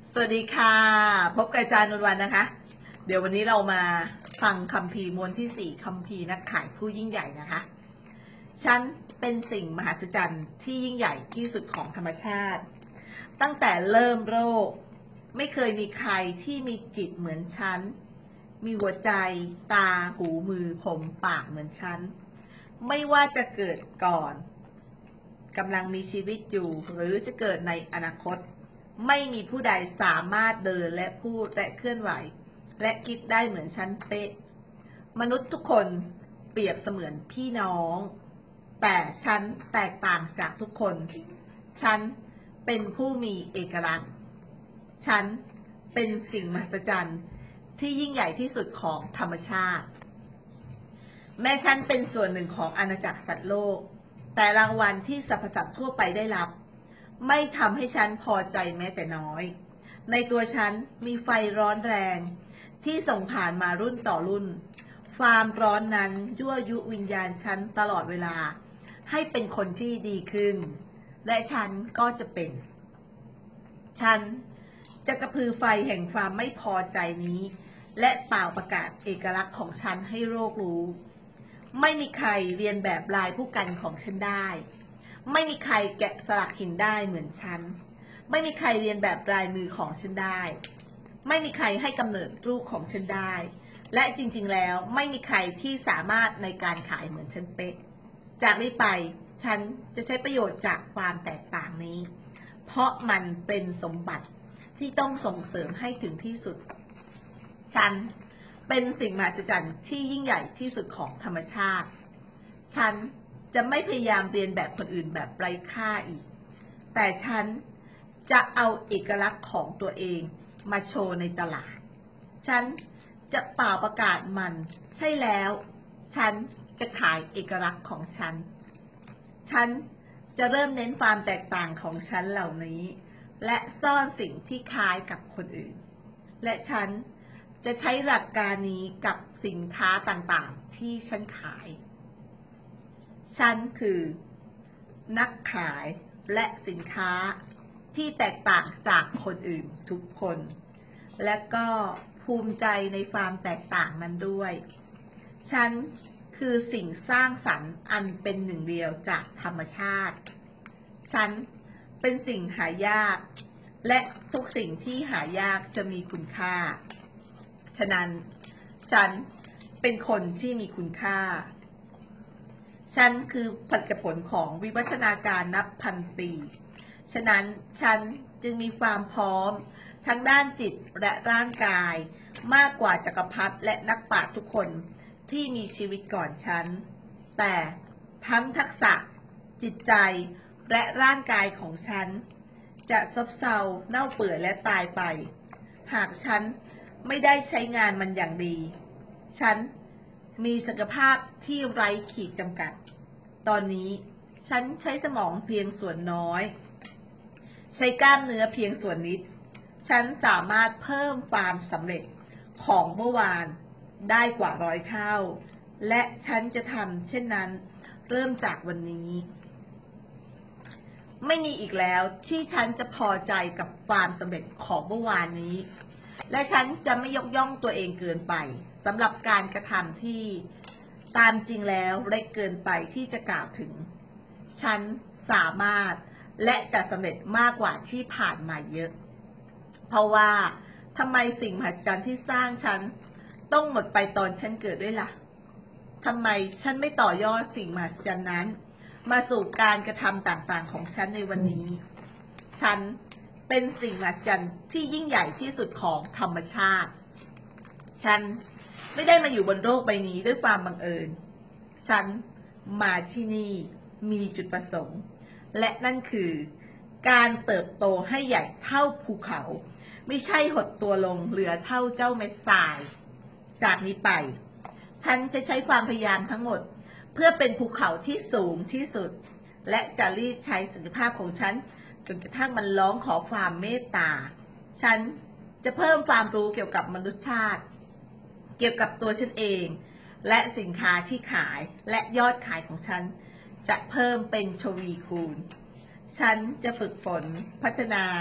สวัสดีค่ะพบกับอาจารย์นวลวรรณนะคะเดี๋ยววันนี้เรามาฟังคัมภีร์มวลที่4คัมภีร์นักขายผู้ยิ่งใหญ่นะคะฉันเป็นสิ่งมหัศจรรย์ที่ยิ่งใหญ่ที่สุดของธรรมชาติตั้งแต่เริ่มโลกไม่เคยมีใครที่มีจิตเหมือนฉันมีหัวใจตาหูมือผมปากเหมือนฉันไม่ว่าจะเกิดก่อนกำลังมีชีวิตอยู่หรือจะเกิดในอนาคตไม่มีผู้ใดสามารถเดินและพูดและเคลื่อนไหวและคิดได้เหมือนฉันเป๊ะมนุษย์ทุกคนเปรียบเสมือนพี่น้องแต่ฉันแตกต่างจากทุกคนฉันเป็นผู้มีเอกลักษณ์ฉันเป็นสิ่งมหัศจรรย์ที่ยิ่งใหญ่ที่สุดของธรรมชาติแม้ฉันเป็นส่วนหนึ่งของอาณาจักรสัตว์โลกแต่รางวัลที่สรรพสัตว์ทั่วไปได้รับไม่ทำให้ฉันพอใจแม้แต่น้อยในตัวฉันมีไฟร้อนแรงที่ส่งผ่านมารุ่นต่อรุ่นความร้อนนั้นยั่วยุวิญญาณฉันตลอดเวลาให้เป็นคนที่ดีขึ้นและฉันก็จะเป็นฉันจะกระพือไฟแห่งความไม่พอใจนี้และเป่าประกาศเอกลักษณ์ของฉันให้โลกรู้ไม่มีใครเรียนแบบลายผู้กันของฉันได้ไม่มีใครแกะสลักหินได้เหมือนฉันไม่มีใครเรียนแบบลายมือของฉันได้ไม่มีใครให้กำเนิดลูกของฉันได้และจริงๆแล้วไม่มีใครที่สามารถในการขายเหมือนฉันเป๊ะจากนี้ไปฉันจะใช้ประโยชน์จากความแตกต่างนี้เพราะมันเป็นสมบัติที่ต้องส่งเสริมให้ถึงที่สุดฉันเป็นสิ่งมหัศจรรย์ที่ยิ่งใหญ่ที่สุดของธรรมชาติฉันจะไม่พยายามเรียนแบบคนอื่นแบบไร้ค่าอีกแต่ฉันจะเอาเอกลักษณ์ของตัวเองมาโชว์ในตลาดฉันจะเป่าประกาศมันใช่แล้วฉันจะขายเอกลักษณ์ของฉันฉันจะเริ่มเน้นความแตกต่างของฉันเหล่านี้และซ่อนสิ่งที่คล้ายกับคนอื่นและฉันจะใช้หลักการนี้กับสินค้าต่างๆที่ฉันขายฉันคือนักขายและสินค้าที่แตกต่างจากคนอื่นทุกคนและก็ภูมิใจในความแตกต่างนั้นด้วยฉันคือสิ่งสร้างสรรค์อันเป็นหนึ่งเดียวจากธรรมชาติฉันเป็นสิ่งหายากและทุกสิ่งที่หายากจะมีคุณค่าฉะนั้นฉันเป็นคนที่มีคุณค่าฉันคือผลิตผลของวิวัฒนาการนับพันปีฉะนั้นฉันจึงมีความพร้อมทั้งด้านจิตและร่างกายมากกว่าจักรพรรดิและนักปราชญ์ทุกคนที่มีชีวิตก่อนฉันแต่ทั้งทักษะจิตใจและร่างกายของฉันจะซบเซาเน่าเปื่อยและตายไปหากฉันไม่ได้ใช้งานมันอย่างดีฉันมีศักยภาพที่ไร้ขีดจำกัดตอนนี้ฉันใช้สมองเพียงส่วนน้อยใช้กล้ามเนื้อเพียงส่วนนิดฉันสามารถเพิ่มความสำเร็จของเมื่อวานได้กว่า100 เท่าและฉันจะทำเช่นนั้นเริ่มจากวันนี้ไม่มีอีกแล้วที่ฉันจะพอใจกับความสำเร็จของเมื่อวานนี้และฉันจะไม่ยกย่องตัวเองเกินไปสำหรับการกระทำที่ตามจริงแล้วเล็กเกินไปที่จะกล่าวถึงฉันสามารถและจะสำเร็จมากกว่าที่ผ่านมาเยอะเพราะว่าทำไมสิ่งมหัศจรรย์ที่สร้างฉันต้องหมดไปตอนฉันเกิดด้วยล่ะทำไมฉันไม่ต่อยอดสิ่งมหัศจรรย์นั้นมาสู่การกระทำต่างๆของฉันในวันนี้ฉันเป็นสิ่งมหัศจรรย์ที่ยิ่งใหญ่ที่สุดของธรรมชาติฉันไม่ได้มาอยู่บนโลกใบนี้ด้วยความบังเอิญฉันมาที่นี่มีจุดประสงค์และนั่นคือการเติบโตให้ใหญ่เท่าภูเขาไม่ใช่หดตัวลงเหลือเท่าเจ้าเม็ดทรายจากนี้ไปฉันจะใช้ความพยายามทั้งหมดเพื่อเป็นภูเขาที่สูงที่สุดและจะรีดใช้ศักยภาพของฉันจนกระทั่งมันร้องขอความเมตตาฉันจะเพิ่มความรู้เกี่ยวกับมนุษยชาติเกี่ยวกับตัวฉันเองและสินค้าที่ขายและยอดขายของฉันจะเพิ่มเป็นทวีคูณฉันจะฝึกฝนพัฒนา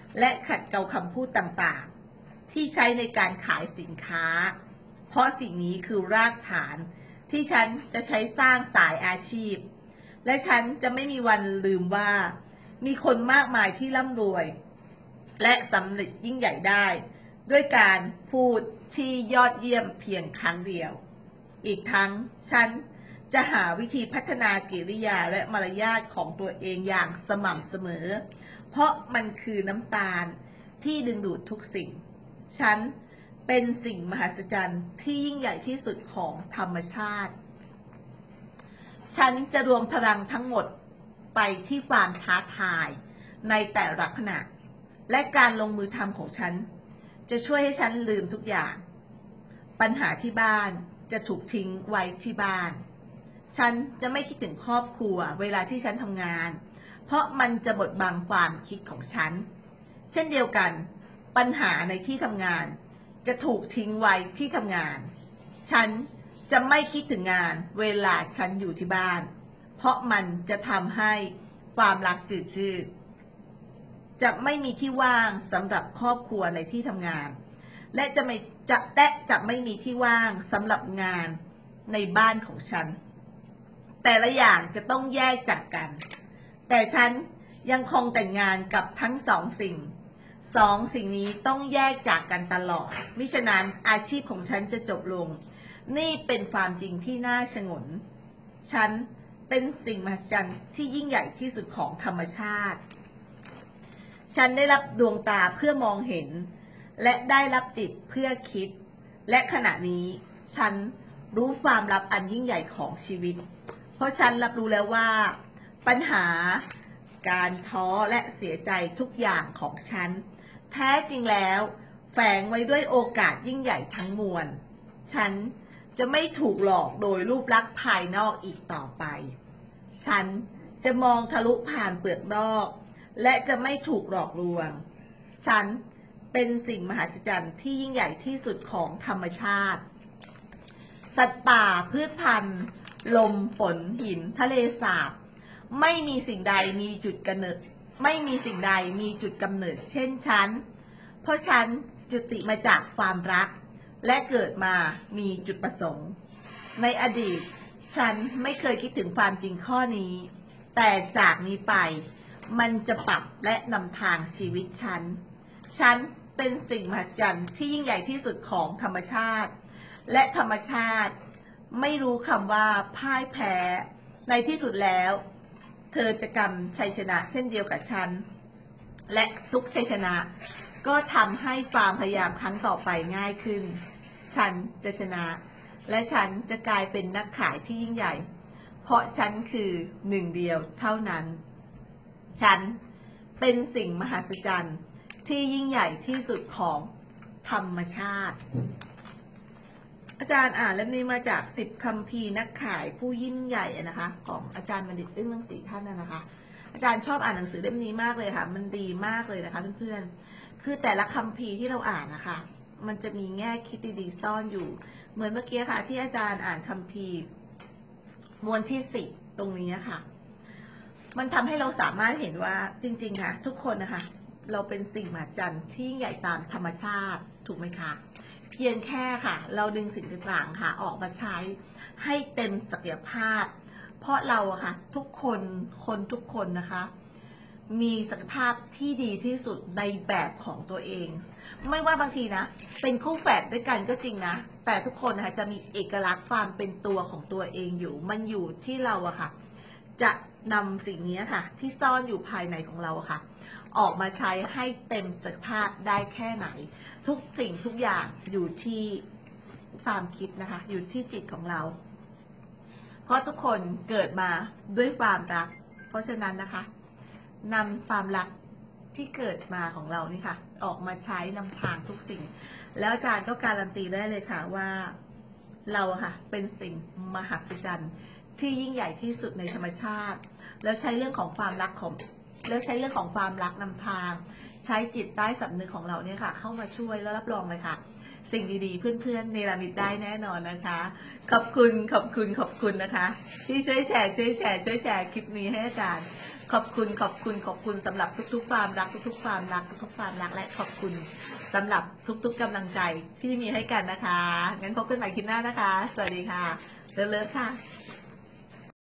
และขัดเกลาคำพูดต่างๆที่ใช้ในการขายสินค้าเพราะสิ่งนี้คือรากฐานที่ฉันจะใช้สร้างสายอาชีพและฉันจะไม่มีวันลืมว่ามีคนมากมายที่ร่ำรวยและสำเร็จยิ่งใหญ่ได้ด้วยการพูดที่ยอดเยี่ยมเพียงครั้งเดียวอีกทั้งฉันจะหาวิธีพัฒนากิริยาและมารยาทของตัวเองอย่างสม่ำเสมอเพราะมันคือน้ำตาลที่ดึงดูดทุกสิ่งฉันเป็นสิ่งมหัศจรรย์ที่ยิ่งใหญ่ที่สุดของธรรมชาติฉันจะรวมพลังทั้งหมดไปที่ความท้าทายในแต่ละขณะและการลงมือทำของฉันจะช่วยให้ฉันลืมทุกอย่างปัญหาที่บ้านจะถูกทิ้งไว้ที่บ้านฉันจะไม่คิดถึงครอบครัวเวลาที่ฉันทำงานเพราะมันจะบดบังความคิดของฉันเช่นเดียวกันปัญหาในที่ทำงานจะถูกทิ้งไว้ที่ทำงานฉันจะไม่คิดถึงงานเวลาฉันอยู่ที่บ้านเพราะมันจะทำให้ความรักจืดชืดจะไม่มีที่ว่างสำหรับครอบครัวในที่ทำงานและจะไม่มีที่ว่างสำหรับงานในบ้านของฉันแต่ละอย่างจะต้องแยกจากกันแต่ฉันยังคงแต่งงานกับทั้งสองสิ่งนี้ต้องแยกจากกันตลอดมิฉะนั้นอาชีพของฉันจะจบลงนี่เป็นความจริงที่น่าชงนฉันเป็นสิ่งมหัศจรรย์ที่ยิ่งใหญ่ที่สุดของธรรมชาติฉันได้รับดวงตาเพื่อมองเห็นและได้รับจิตเพื่อคิดและขณะนี้ฉันรู้ความลับอันยิ่งใหญ่ของชีวิตเพราะฉันรับรู้แล้วว่าปัญหาการท้อและเสียใจทุกอย่างของฉันแท้จริงแล้วแฝงไว้ด้วยโอกาสยิ่งใหญ่ทั้งมวลฉันจะไม่ถูกหลอกโดยรูปลักษณ์ภายนอกอีกต่อไปฉันจะมองทะลุผ่านเปลือกนอกและจะไม่ถูกหลอกลวงฉันเป็นสิ่งมหัศจรรย์ที่ยิ่งใหญ่ที่สุดของธรรมชาติสัตว์ป่าพืชพันธุ์ลมฝนหินทะเลสาบไม่มีสิ่งใดมีจุดกำเนิดเช่นฉันเพราะฉันจุติมาจากความรักและเกิดมามีจุดประสงค์ในอดีตฉันไม่เคยคิดถึงความจริงข้อนี้แต่จากนี้ไปมันจะปรับและนำทางชีวิตฉันเป็นสิ่งมหัศจรรย์ที่ยิ่งใหญ่ที่สุดของธรรมชาติและธรรมชาติไม่รู้คำว่าพ่ายแพ้ในที่สุดแล้วเธอจะกำชัยชนะเช่นเดียวกับฉันและทุกชัยชนะก็ทำให้ความพยายามครั้งต่อไปง่ายขึ้นฉันจะชนะและฉันจะกลายเป็นนักขายที่ยิ่งใหญ่เพราะฉันคือหนึ่งเดียวเท่านั้นฉันเป็นสิ่งมหัศจรรย์ที่ยิ่งใหญ่ที่สุดของธรรมชาติอาจารย์อ่านเล่มนี้มาจาก10 คัมภีร์นักขายผู้ยิ่งใหญ่นะคะของอาจารย์บัณฑิตอึ้งรังสีท่านนะคะอาจารย์ชอบอ่านหนังสือเล่มนี้มากเลยค่ะมันดีมากเลยนะคะเพื่อนๆคือแต่ละคัมภีร์ที่เราอ่านนะคะมันจะมีแง่คิดดีๆซ่อนอยู่เหมือนเมื่อกี้ค่ะที่อาจารย์อ่านคัมภีร์มวลที่10ตรงนี้ค่ะมันทำให้เราสามารถเห็นว่าจริงๆค่ะทุกคนนะคะเราเป็นสิ่งมหัศจรรย์ที่ยิ่งใหญ่ตามธรรมชาติถูกไหมคะเพียงแค่ค่ะเราดึงสิ่งต่างๆค่ะออกมาใช้ให้เต็มศักยภาพเพราะเราอะค่ะทุกคนทุกคนนะคะมีศักยภาพที่ดีที่สุดในแบบของตัวเองไม่ว่าบางทีนะเป็นคู่แฝดด้วยกันก็จริงนะแต่ทุกคนนะคะจะมีเอกลักษณ์ความเป็นตัวของตัวเองอยู่มันอยู่ที่เราอะค่ะจะนำสิ่งนี้ค่ะที่ซ่อนอยู่ภายในของเราค่ะออกมาใช้ให้เต็มศักยภาพได้แค่ไหนทุกสิ่งทุกอย่างอยู่ที่ความคิดนะคะอยู่ที่จิตของเราเพราะทุกคนเกิดมาด้วยความรักเพราะฉะนั้นนะคะนำความรักที่เกิดมาของเรานี่ค่ะออกมาใช้นำทางทุกสิ่งแล้วอาจารย์ก็การันตีได้เลยค่ะว่าเราค่ะเป็นสิ่งมหัศจรรย์ที่ยิ่งใหญ่ที่สุดในธรรมชาติแล้วใช้เรื่องของความรักนำทางใช้จิตใต้สำนึกของเราเนี่ยค่ะเข้ามาช่วยแล้วรับรองเลยค่ะสิ่งดีๆเพื่อนๆเนรมิตได้แน่นอนนะคะขอบคุณนะคะที่ช่วยแชร์คลิปนี้ให้อาจารย์ขอบคุณสำหรับทุกๆความรักทุกๆความรักทุกๆความรักและขอบคุณสำหรับทุกๆกำลังใจที่มีให้กันนะคะงั้นพบกันใหม่คลิปหน้านะคะสวัสดีค่ะเลิฟๆค่ะ